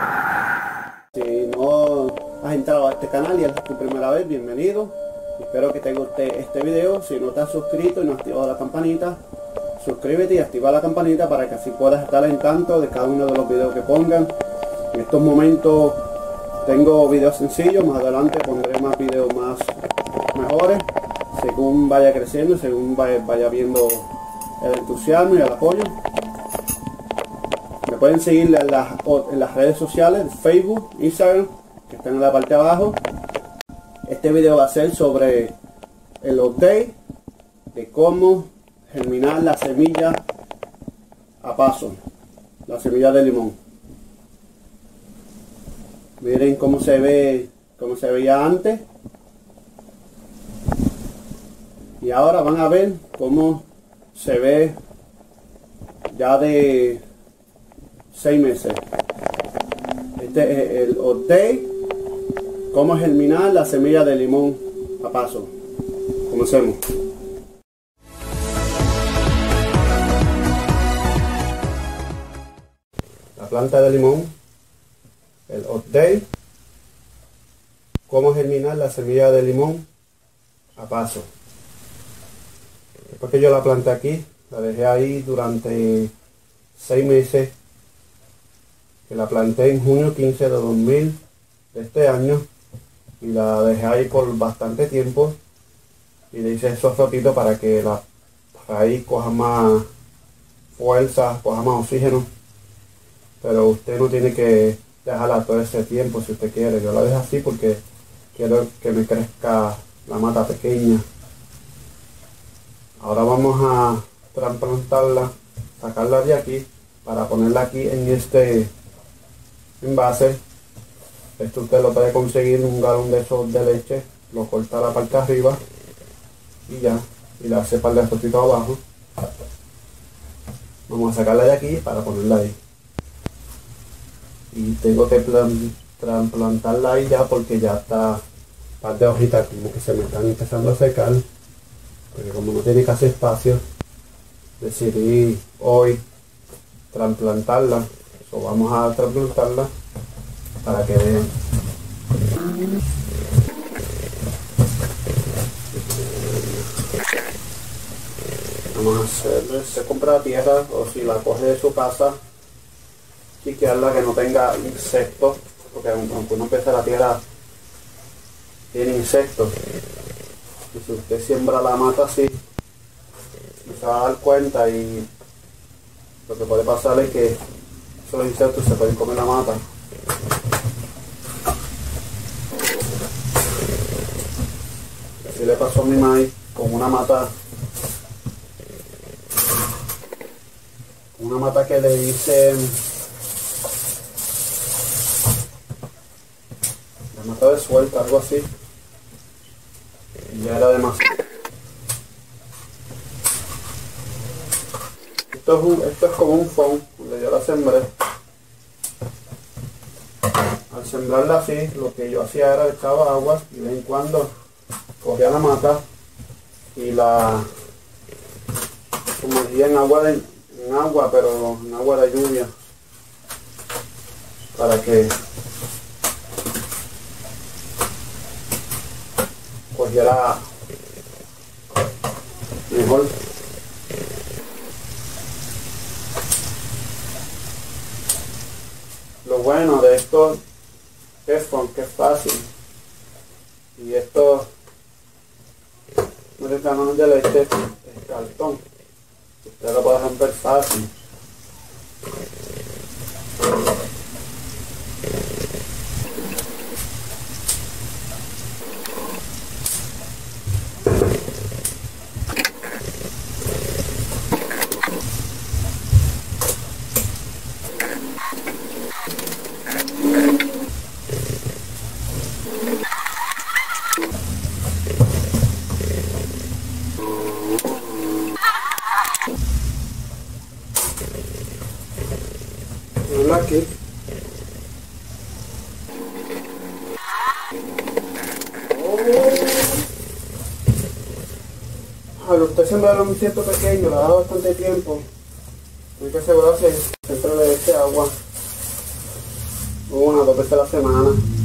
Si no has entrado a este canal y es tu primera vez, bienvenido. Espero que te guste este video. Si no te has suscrito y no has activado la campanita, suscríbete y activa la campanita para que así puedas estar en tanto de cada uno de los videos que pongan. En estos momentos tengo videos sencillos, más adelante pondré más videos más mejores según vaya creciendo, según vaya viendo el entusiasmo y el apoyo. Me pueden seguir en las redes sociales, Facebook, Instagram, que están en la parte de abajo. Este video va a ser sobre el update de cómo germinar la semilla a paso, la semilla de limón. Miren cómo se veía antes. Y ahora van a ver cómo se ve ya de 6 meses. Este es el update, cómo germinar la semilla de limón a paso. Comencemos. La planta de limón, el update, cómo germinar la semilla de limón a paso. Después que yo la planté aquí, la dejé ahí durante 6 meses, que la planté en junio 15 de 2000 de este año, y la dejé ahí por bastante tiempo y le hice esos rotitos para que la raíz coja más fuerza, coja más oxígeno. Pero usted no tiene que dejarla todo ese tiempo si usted quiere. Yo la dejo así porque quiero que me crezca la mata pequeña. Ahora vamos a trasplantarla, sacarla de aquí para ponerla aquí en este envase. Esto usted lo puede conseguir en un galón de esos de leche, lo corta la parte de arriba y ya, y le hace par de tostitos abajo. Vamos a sacarla de aquí para ponerla ahí. Y tengo que trasplantarla ahí ya porque ya está par de hojitas como que se me están empezando a secar. Porque como no tiene casi espacio, decidí hoy trasplantarla. Vamos a trasplantarla para que vean. Vamos a hacerle, se compra tierra o si la coge de su casa, chequearla que no tenga insectos, porque aunque uno empiece la tierra tiene insectos. Y si usted siembra la mata así, se va a dar cuenta, y lo que puede pasar es que esos insectos se pueden comer la mata. Así le pasó a mi maíz con una mata que le hice, la mata de suelta, algo así. Ya era demasiado. Esto es como un fond donde yo la sembré. Al sembrarla así, lo que yo hacía era echaba agua y de vez en cuando cogía la mata y la sumergía en agua, pero en agua de lluvia, para que cogiera mejor. Lo bueno de esto es que es fácil, y estos galones de leche es cartón, usted lo puede romper fácil. Aquí al usted sembrar un cierto pequeño, le da bastante tiempo, hay que asegurarse siempre de este agua una o dos veces a la semana.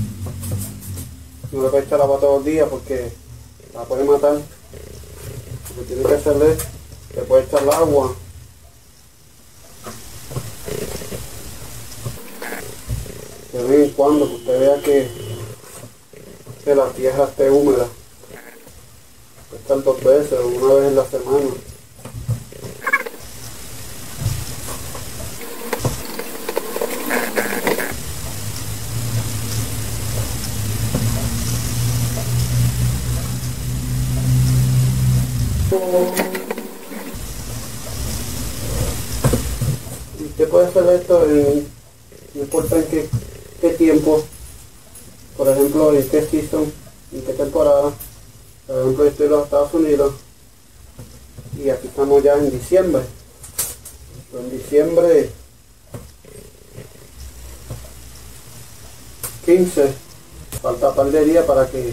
No le puede echar agua todos los días porque la puede matar. Lo que tiene que hacerle es que puede echar el agua de vez en cuando, que usted vea que la tierra esté húmeda. Puede estar 2 veces o una vez en la semana. Y usted puede hacer esto no importa en qué tiempo, por ejemplo en qué season, en qué temporada. Por ejemplo, yo estoy en los Estados Unidos y aquí estamos ya en diciembre. En diciembre 15, falta un par de días para que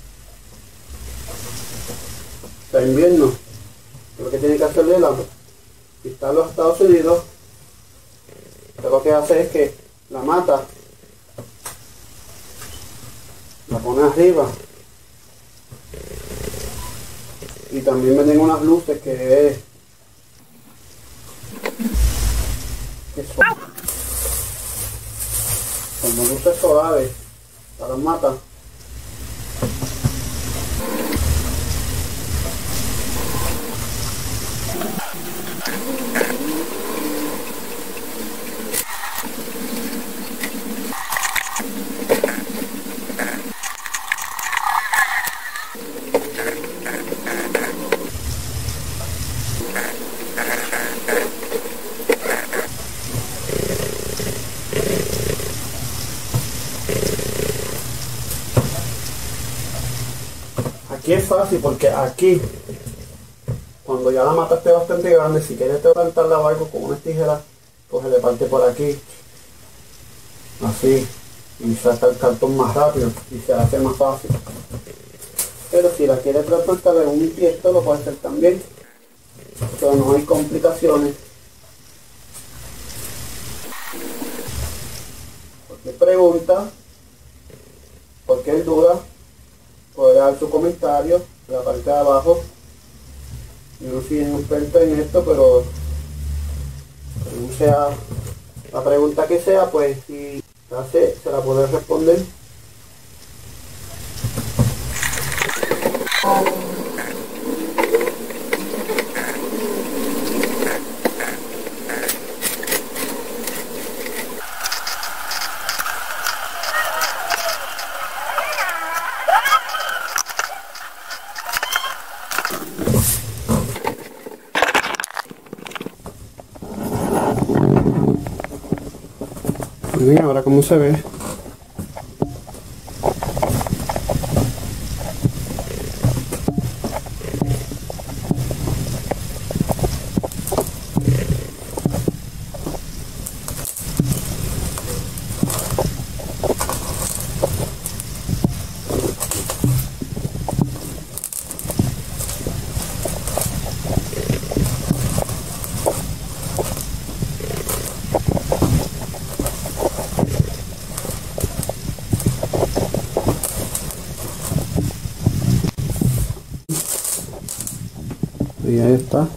sea invierno. Lo que tiene que hacerle si está en los Estados Unidos, lo que hace es que la mata, la pone arriba, y también venden unas luces que son como luces solares para matar. Aquí es fácil porque aquí, cuando ya la mata esté bastante grande, si quieres plantarla o algo con unas tijeras, pues se le parte por aquí, así, y saca el cartón más rápido y se hace más fácil. Pero si la quieres transportar en un tiesto, lo puede hacer también, pero no hay complicaciones. Cualquier pregunta, cualquier duda, puede dar su comentario en la parte de abajo. Yo no soy un experto en esto, pero según sea la pregunta que sea, pues si se la puede responder. Muy bien, ahora cómo se ve. Y ahí está.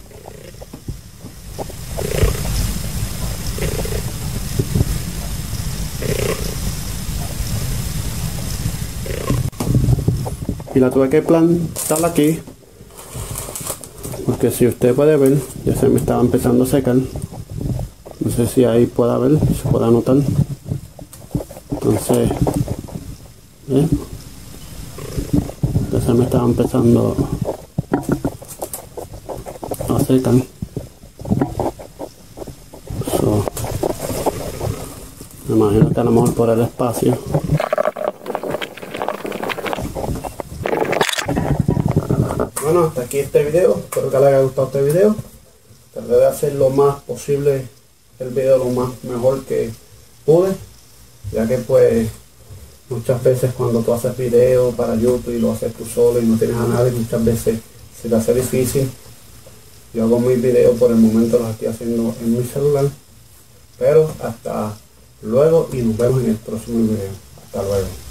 Y la tuve que plantar aquí, porque si usted puede ver, ya se me estaba empezando a secar. No sé si ahí pueda ver, se pueda notar. Entonces, ya se me estaba empezando a secar. Me imagino que a lo mejor por el espacio. Bueno, hasta aquí este video. Espero que les haya gustado este video. Traté de hacer lo más posible el video lo más mejor que pude, ya que pues muchas veces cuando tú haces video para YouTube y lo haces tú solo y no tienes a nadie, muchas veces se te hace difícil. Yo hago mis videos por el momento, los estoy haciendo en mi celular, pero hasta luego y nos vemos en el próximo video. Hasta luego.